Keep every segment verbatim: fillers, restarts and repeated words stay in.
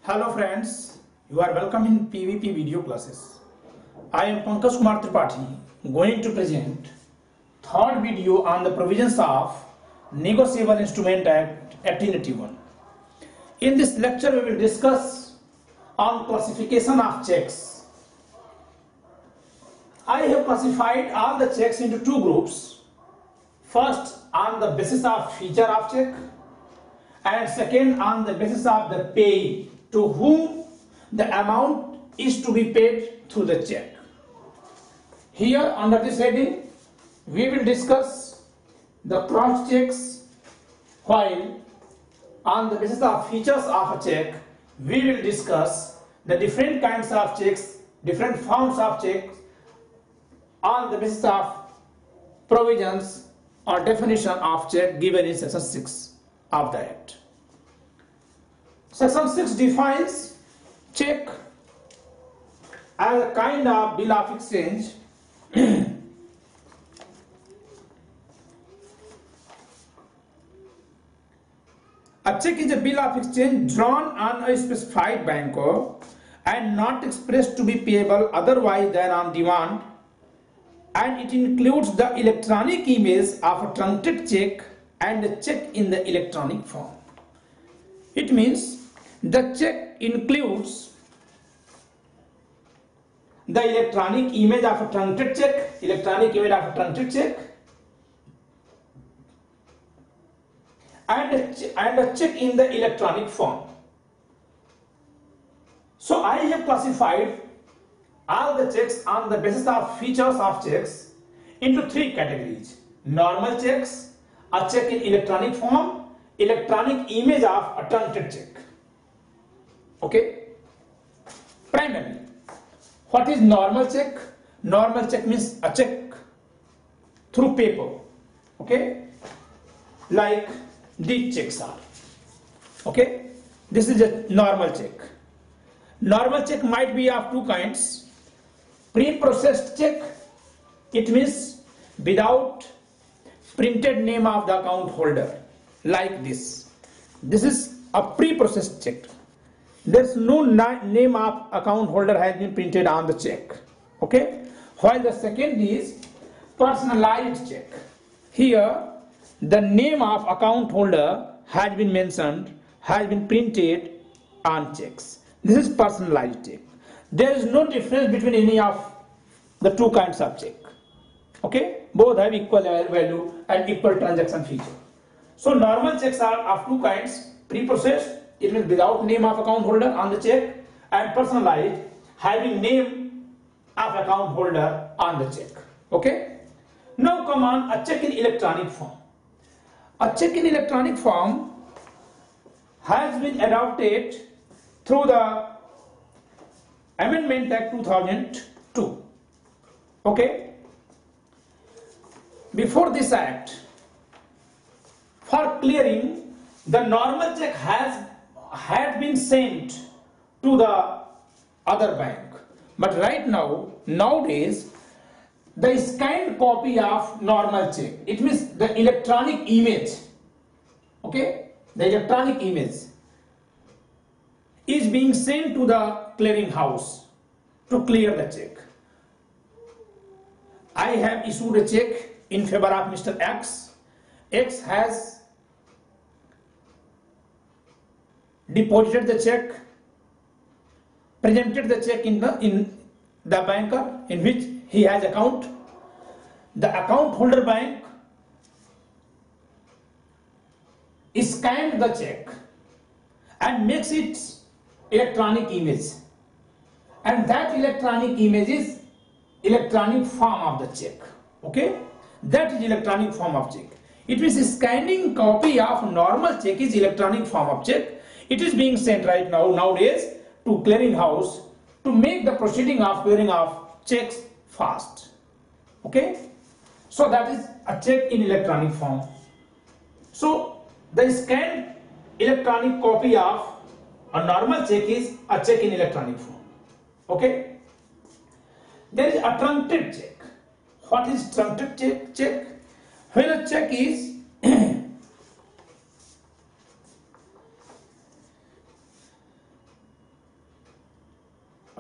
Hello friends, you are welcome in P V P video classes. I am Pankaj Kumar Tripathi going to present third video on the provisions of Negotiable Instrument Act eighteen eighty-one. In this lecture we will discuss on classification of checks. I have classified all the checks into two groups. First on the basis of feature of check and second on the basis of the payee to whom the amount is to be paid through the check. Here under this heading we will discuss the cross checks, while on the basis of features of a check we will discuss the different kinds of checks, different forms of checks on the basis of provisions or definition of check given in section six of the Act. Section six defines check as a kind of bill of exchange A check is a bill of exchange drawn on a specified banker and not expressed to be payable otherwise than on demand, and it includes the electronic image of a truncated check and a check in the electronic form. It means the check includes the electronic image of a truncated check, electronic image of a truncated check, and a, and a check in the electronic form. So I have classified all the checks on the basis of features of checks into three categories: normal checks, a check in electronic form, electronic image of a truncated check. Okay. Primarily, what is normal check? Normal check means a check through paper. Okay. Like these checks are. Okay. This is a normal check. Normal check might be of two kinds. Pre-processed check, it means without printed name of the account holder, like this. This is a pre-processed check. There's no name of account holder has been printed on the check. Okay. While the second is personalized check. Here the name of account holder has been mentioned, has been printed on checks. This is personalized check. There is no difference between any of the two kinds of check. Okay. Both have equal value and equal transaction feature. So normal checks are of two kinds: pre-processed, it means without name of account holder on the check, and personalized, having name of account holder on the check. Okay. Now come on a check in electronic form. A check in electronic form has been adopted through the Amendment Act two thousand two. Okay. Before this act, for clearing, the normal check has had been sent to the other bank, but right now, nowadays, the scanned copy of normal check, it means the electronic image, okay, the electronic image is being sent to the clearing house to clear the check. I have issued a check in favor of Mister X. X has deposited the check, presented the check in the in the banker in which he has account. The account holder bank scanned the check and makes it electronic image, and that electronic image is electronic form of the check. Okay, that is electronic form of check. It means scanning copy of normal check is electronic form of check. It is being sent right now nowadays to clearing house to make the proceeding of clearing of checks fast. Okay, so that is a check in electronic form. So the scanned electronic copy of a normal check is a check in electronic form. Okay. There is a truncated check. What is truncated check? check? When a check is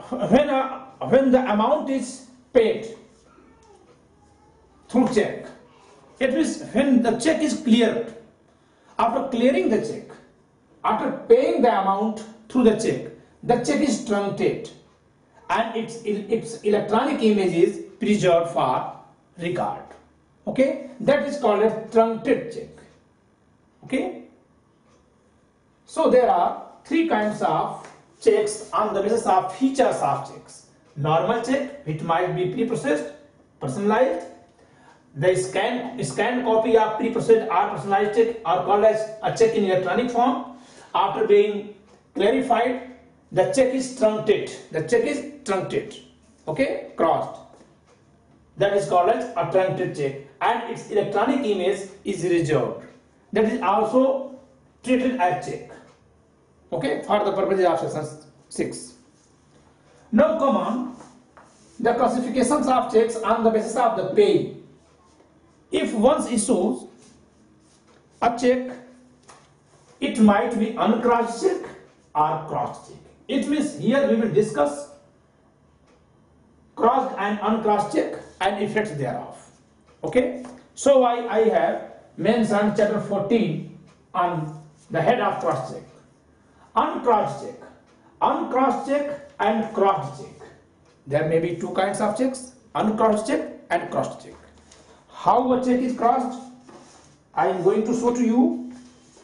when uh, when the amount is paid through check, it means when the check is cleared, after clearing the check, after paying the amount through the check, the check is truncated and its its electronic image is preserved for record. Okay, that is called a truncated check. Okay, so there are three kinds of checks on the basis of features of checks. Normal check, which might be pre-processed, personalized. The scanned scanned copy of pre-processed or personalized check are called as a check in electronic form. After being clarified, the check is truncated. The check is truncated. Okay, crossed. That is called as a truncated check, and its electronic image is reserved. That is also treated as check. Okay, for the purposes of section six. Now come on, the classifications of checks on the basis of the pay. If one issues a check, it might be uncrossed check or crossed check. It means here we will discuss crossed and uncrossed check and effects thereof. Okay, so I, I have mentioned chapter fourteen on the head of cross check. Uncrossed check, uncrossed check and crossed check. There may be two kinds of checks, uncrossed check and crossed check. How a check is crossed, I am going to show to you.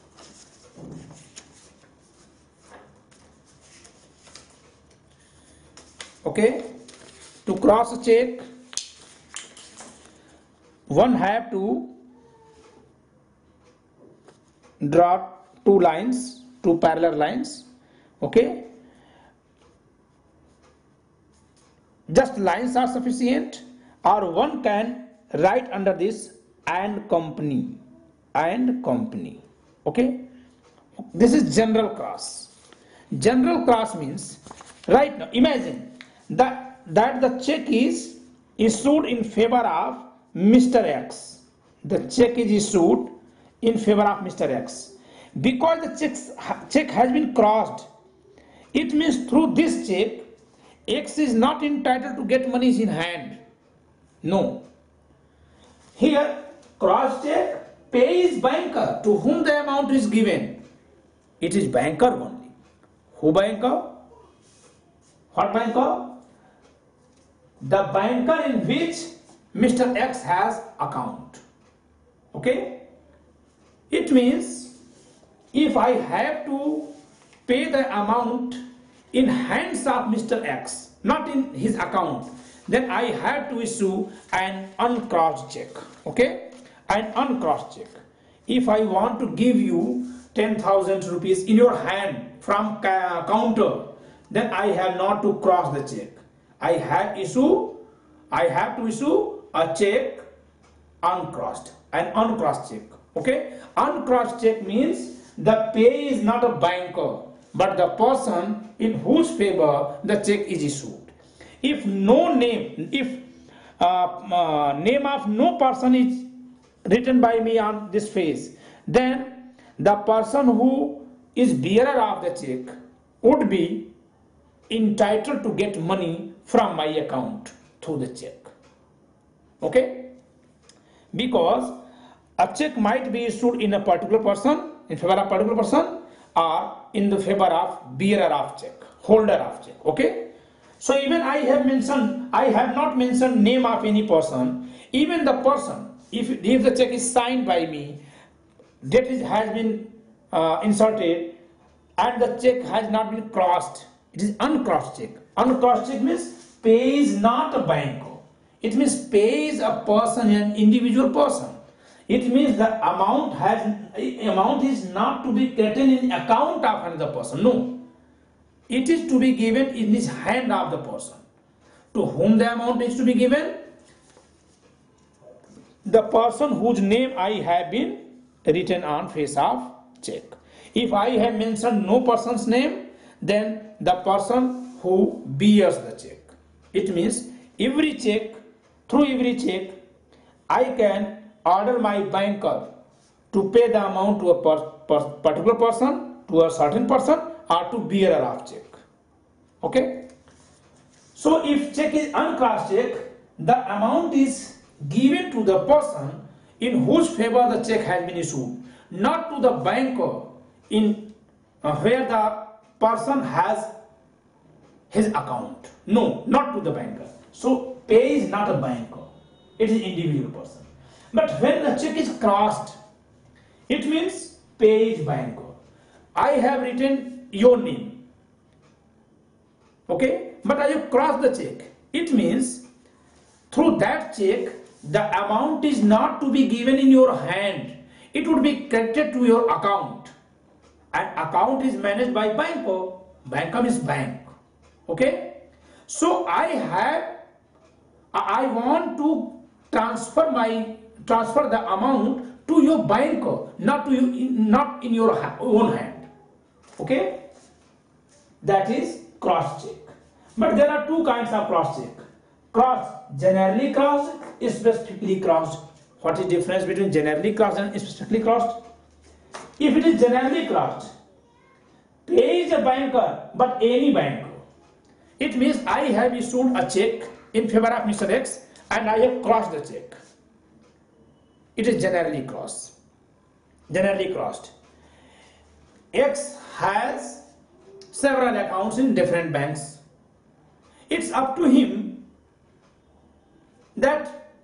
Okay, to cross a check, one have to draw two lines, two parallel lines. Okay, just lines are sufficient, or one can write under this and company, and company. Okay, this is general cross. General cross means, right now imagine that that the check is issued in favor of Mister X. The check is issued in favor of Mister X. Because the checks, check has been crossed, it means through this check, X is not entitled to get monies in hand. No. Here, cross check, pays banker to whom the amount is given. It is banker only. Who banker? What banker? The banker in which Mister X has account. Okay? It means if I have to pay the amount in hands of Mister X, not in his account, then I have to issue an uncrossed check. Okay, an uncrossed check. If I want to give you ten thousand rupees in your hand from counter, then I have not to cross the check. I have issue, I have to issue a check uncrossed, an uncrossed check. Okay, uncrossed check means the pay is not a banker, but the person in whose favor the check is issued. If no name, if uh, uh, name of no person is written by me on this face, then the person who is bearer of the check would be entitled to get money from my account through the check. Okay, because a check might be issued in a particular person, in favor of a particular person, or in the favor of bearer of check, holder of check. Okay, so even I have mentioned, I have not mentioned name of any person. Even the person, if, if the check is signed by me, that is, has been uh, inserted, and the check has not been crossed, it is uncrossed check. Uncrossed check means pay is not a banker. It means pay is a person, an individual person. It means the amount has amount is not to be written in account of another person. No, it is to be given in this hand of the person. To whom the amount is to be given? The person whose name I have been written on face of check. If I have mentioned no person's name, then the person who bears the check. It means every check, through every check, I can order my banker to pay the amount to a per, per, particular person, to a certain person, or to bearer of check. Okay. So if check is uncrossed check, the amount is given to the person in whose favor the check has been issued, not to the banker in uh, where the person has his account. No, not to the banker. So pay is not a banker, it is individual person. But when the check is crossed, it means pay is banker. I have written your name, okay, but I have crossed the check. It means through that check the amount is not to be given in your hand, it would be credited to your account, and account is managed by banker. Banker is bank, okay. So I have I want to transfer my transfer the amount to your banker, not to you, not in your own hand, okay. That is cross check. But there are two kinds of cross check. Cross, generally crossed, specifically crossed. What is the difference between generally crossed and specifically crossed? If it is generally crossed, pay is a banker, but any banker. It means I have issued a check in favor of Mister X and I have crossed the check. It is generally crossed. Generally crossed. X has several accounts in different banks. It's up to him that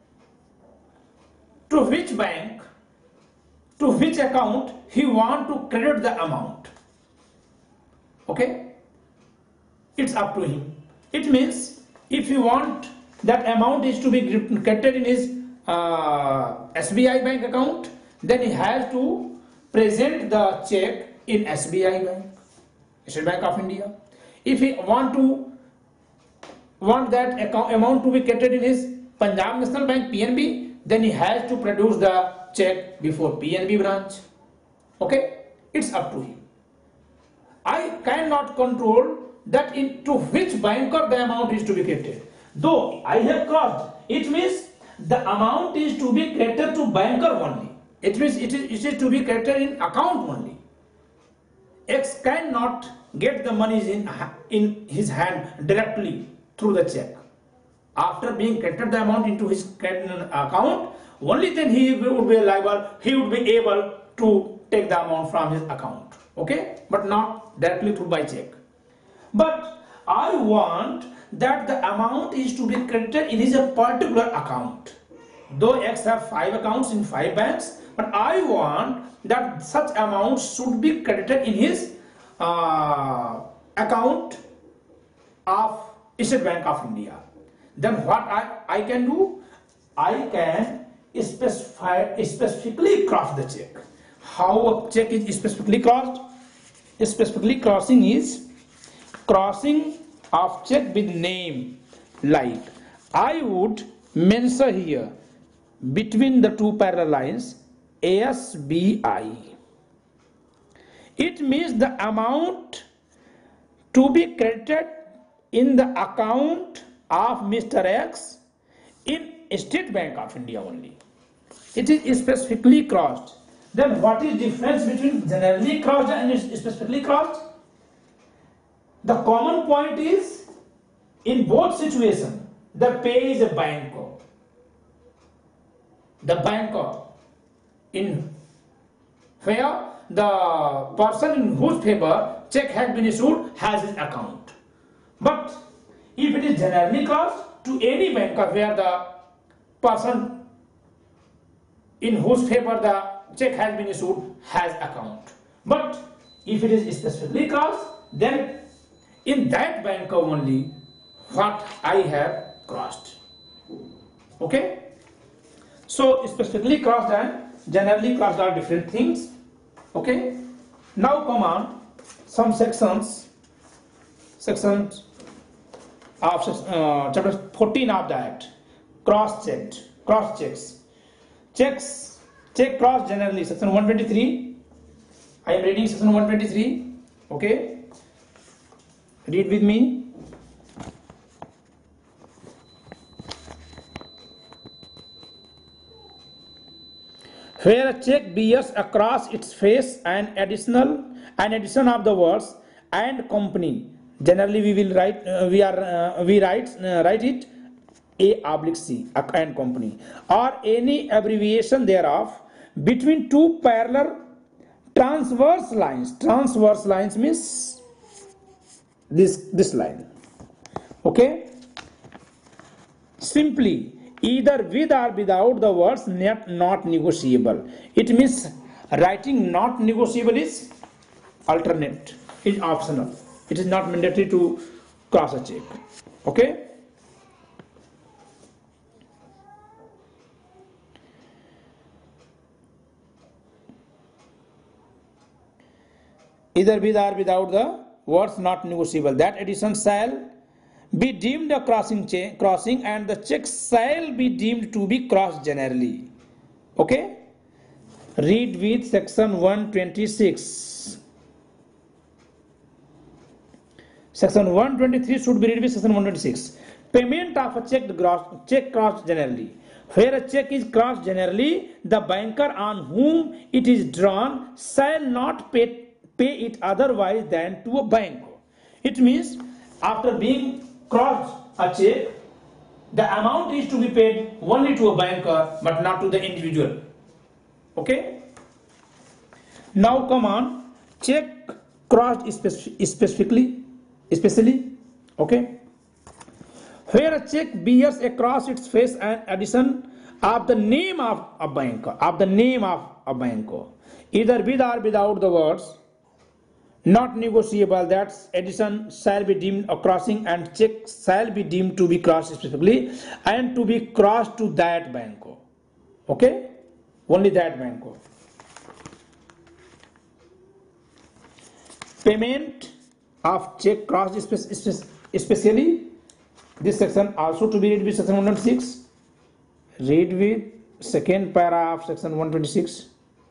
to which bank, to which account he want to credit the amount, okay. It's up to him. It means if you want that amount is to be credited in his uh, S B I bank account, then he has to present the check in S B I bank, State Bank of India. If he want to want that account amount to be credited in his Punjab National Bank P N B, then he has to produce the check before P N B branch, okay. It's up to him. I cannot control that into which banker the amount is to be credited. Though I have crossed, it means the amount is to be credited to banker only. It means it is, it is to be credited in account only. X cannot get the monies in, in his hand directly through the check. After being credited the amount into his account, only then he would be liable, he would be able to take the amount from his account, okay, but not directly through by check. But I want that the amount is to be credited in his particular account. Though X have five accounts in five banks, but I want that such amount should be credited in his uh, account of State Bank of India. Then what I, I can do? I can specify specifically cross the check. How a check is specifically crossed? Specifically crossing is crossing of check with name, like I would mention here between the two parallel lines S B I. It means the amount to be credited in the account of Mister X in State Bank of India only. It is specifically crossed. Then what is difference between generally crossed and specifically crossed? The common point is in both situations the pay is a banker. The banker in where the person in whose favor check has been issued has his account. But if it is generally crossed, to any banker where the person in whose favor the check has been issued has account. But if it is specifically crossed, then in that banker only what I have crossed. Okay? So specifically crossed and generally crossed are different things. Okay? Now come on some sections sections of uh, chapter fourteen of the Act. Cross checked, cross checks. Checks, check cross generally, section one twenty-three. I am reading section one twenty-three. Okay? Read with me. Where a check bears across its face an additional an addition of the words and company Generally we will write uh, we are uh, we write uh, write it A oblique C, and company, or any abbreviation thereof between two parallel transverse lines. Transverse lines means this this line. Okay, simply either with or without the words not, not negotiable. It means writing not negotiable is alternate, is optional. It is not mandatory to cross a check. Okay. Either with or without the words not negotiable. That addition shall be deemed a crossing check, crossing, and the check shall be deemed to be crossed generally. Okay. Read with section one twenty-six. Section one twenty-three should be read with section one twenty-six. Payment of a check, check crossed generally. Where a check is crossed generally, the banker on whom it is drawn shall not pay pay it otherwise than to a banker. It means after being crossed a check, the amount is to be paid only to a banker but not to the individual. Okay. Now come on, check crossed specifically, especially. Okay. Where a check bears across its face an addition of the name of a banker, of the name of a banker, either with or without the words not negotiable, that addition shall be deemed a crossing, and check shall be deemed to be crossed specifically and to be crossed to that banker. Okay, only that banker. Payment of check crossed especially. This section also to be read with section one twenty-six. Read with second para of section one twenty-six.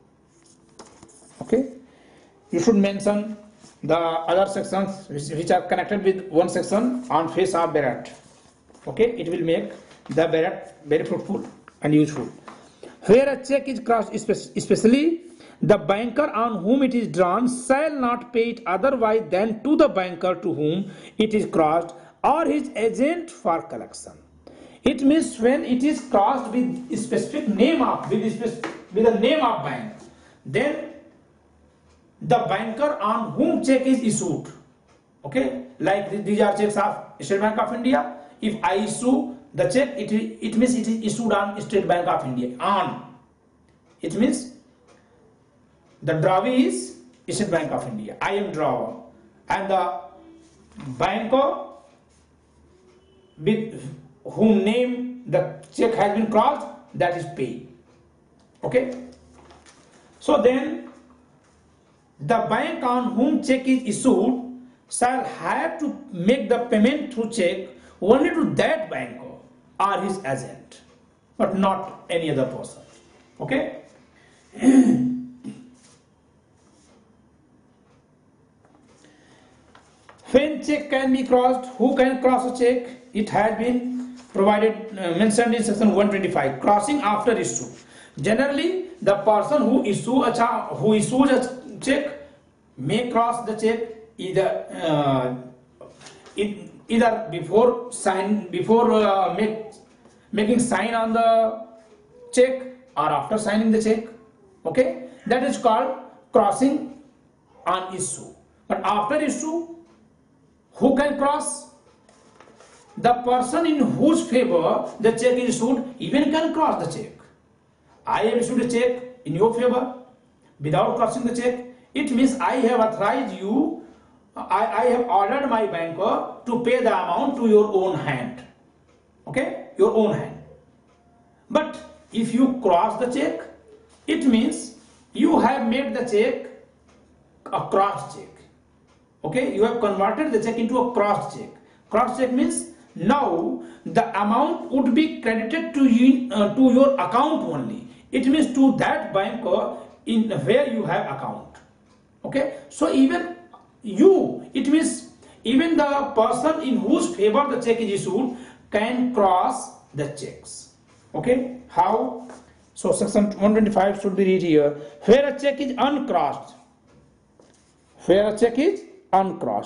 Okay. You should mention the other sections which are connected with one section on face of Barrett. Okay, it will make the Barrett very fruitful and useful. Where a check is crossed, especially the banker on whom it is drawn shall not pay it otherwise than to the banker to whom it is crossed or his agent for collection. It means when it is crossed with a specific name of with with the name of bank, then the banker on whom check is issued. Okay, like these are checks of State Bank of India. If I issue the check, it it means it is issued on State Bank of India. On it means the drawee is State Bank of India. I am drawer, and the banker with whom name the check has been crossed, that is paid. Okay. So then the bank on whom check is issued shall have to make the payment through check only to that banker or his agent, but not any other person. Okay. When check can be crossed, who can cross a check? It has been provided uh, mentioned in section one twenty-five. Crossing after issue. Generally, the person who issue a who issues a check may cross the check either uh, it, either before sign before uh, make, making sign on the check or after signing the check. Okay, that is called crossing on issue. But after issue, who can cross? The person in whose favor the check is issued even can cross the check. I have issued a check in your favor without crossing the check. It means I have authorized you, I, I have ordered my banker to pay the amount to your own hand. Okay, your own hand. But if you cross the check, it means you have made the check a cross check. Okay, you have converted the check into a cross check. Cross check means now the amount would be credited to you uh, to your account only. It means to that banker in where you have account. Okay, so even you, it means even the person in whose favor the check is issued can cross the checks. Okay, how? So section one twenty-five should be read here. Where a check is uncrossed, where a check is uncrossed,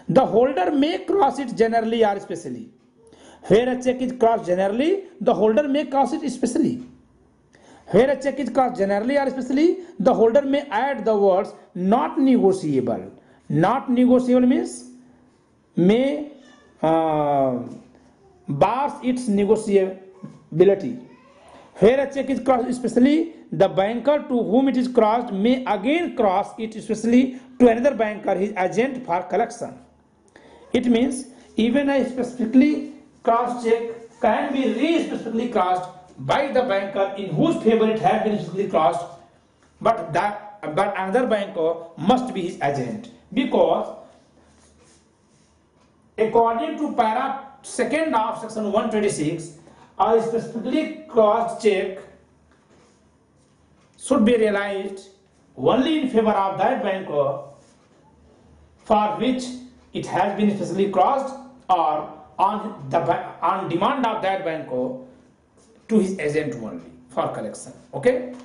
the holder may cross it generally or specially. Where a check is crossed generally, the holder may cross it specially. Where a check is crossed generally or specially, the holder may add the words not negotiable. Not negotiable means may uh, bars its negotiability. Where a check is crossed specially, the banker to whom it is crossed may again cross it specially to another banker, his agent for collection. It means even a specifically crossed check can be re-specifically crossed by the banker in whose favor it has been specifically crossed, but that but another banker must be his agent, because according to para second of section one twenty-six, a specifically crossed check should be realized only in favor of that banker for which it has been specifically crossed, or on the on demand of that banker to his agent only for collection. Okay.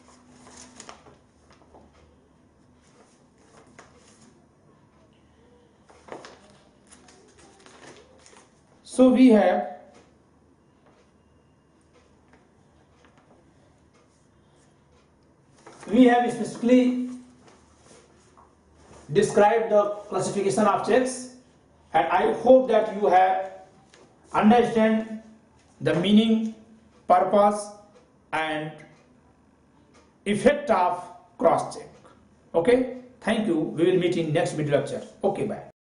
So we have we have specifically described the classification of checks, and I hope that you have understand the meaning, purpose and effect of cross check. Okay, thank you. We will meet in next video lecture. Okay, bye.